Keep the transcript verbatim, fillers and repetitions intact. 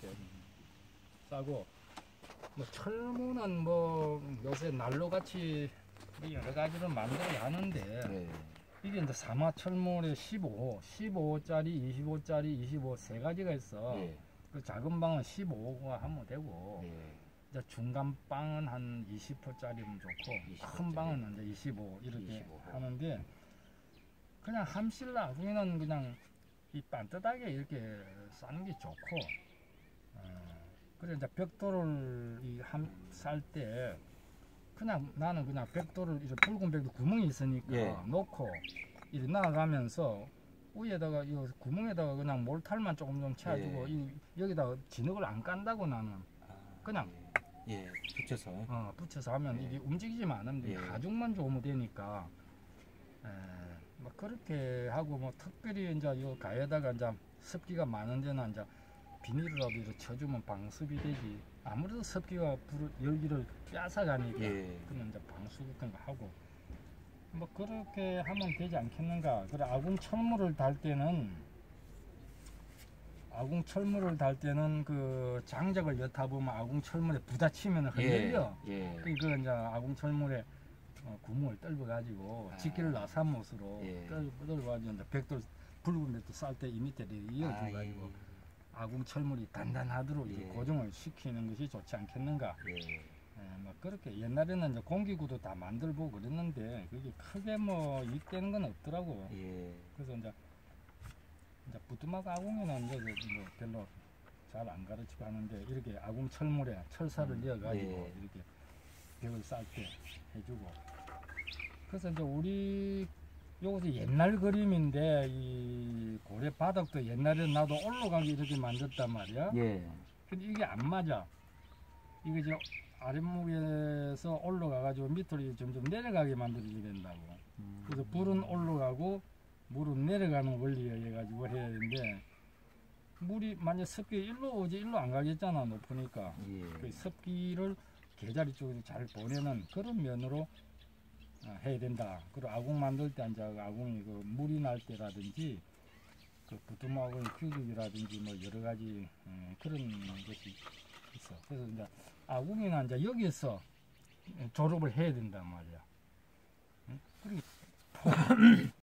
이렇게 싸고, 뭐 철무는 뭐 요새 난로같이 여러 가지를 만들어야 하는데 네. 이게 이제 사마철물에 십오, 십오짜리, 이십오짜리, 이십오 세 가지가 있어. 네. 그 작은 방은 십오가 하면 되고, 네. 이제 중간 방은 한 이십 호짜리면 좋고, 이십 호짜리. 큰 방은 이제 이십오 이렇게 이십오 호. 하는데, 그냥 함실 아궁이는 그냥 이 반듯하게 이렇게 싸는 게 좋고, 어, 그래 이제 벽돌을 쌀 때 그냥 나는 그냥 벽돌을 이렇게 붉은 벽돌 구멍이 있으니까 예. 놓고 이렇게 나가면서 위에다가 이 구멍에다가 그냥 몰탈만 조금 좀 채워주고, 예. 이, 여기다가 진흙을 안 깐다고 나는 아, 그냥 예. 예. 붙여서. 어, 붙여서 하면 예. 이게 움직이지만 않으면 돼. 예. 가죽만 좋으면 되니까. 에, 뭐 그렇게 하고 뭐 특별히 이제 요 가에다가 이제 습기가 많은 데는 이제 비닐이라도 이렇게 쳐주면 방습이 되지. 아무래도 습기가 불을, 열기를 뺏어가니까. 예. 그러면 이제 방수 같은 거 하고. 뭐 그렇게 하면 되지 않겠는가. 그래 아궁 철물을 달 때는 아궁 철물을 달 때는 그 장작을 엿다 보면 아궁 철물에 부딪히면 흔들려. 예. 그 이제 아궁 철물에 어, 구멍을 뚫어 가지고 아. 직기를 나사못으로 예. 뚫어 가지고 이제 벽돌 붉은 벽돌 쌀 때 이 밑에 이어줘 아, 가지고 예. 아궁 철물이 단단하도록 이렇게 예. 고정을 시키는 것이 좋지 않겠는가. 예. 예, 뭐 그렇게 옛날에는 이제 공기구도 다 만들고 그랬는데 그게 크게 뭐 이익되는 건 없더라고. 예. 그래서 이제 이제 부뚜막 아궁이는 이제 뭐 별로 잘 안 가르치고 하는데 이렇게 아궁 철물에 철사를 음, 이어가지고 예. 이렇게 벽을 쌀 때 해주고. 그래서 이제 우리 요것이 옛날 그림인데 이 고래 바닥도 옛날에 나도 올라가게 이렇게 만졌단 말이야. 예. 근데 이게 안 맞아. 이게 이제 아랫목에서 올라가가지고 밑으로 점점 내려가게 만들어야 된다고. 음. 그래서 불은 올라가고 물은 내려가는 원리에 의해 가지고 해야 되는데, 물이 만약 습기 일로 오지 일로 안 가겠잖아, 높으니까. 예. 그 습기를 계자리 쪽으로 잘 보내는 그런 면으로 어, 해야 된다. 그리고 아궁 만들 때 이제 아궁이 그 물이 날 때라든지 그 부뚜막을 규격이라든지 뭐 여러 가지 음, 그런 것이 있어. 그래서 이제 아궁이는 이제 여기서 졸업을 해야 된단 말이야. 응? 그리고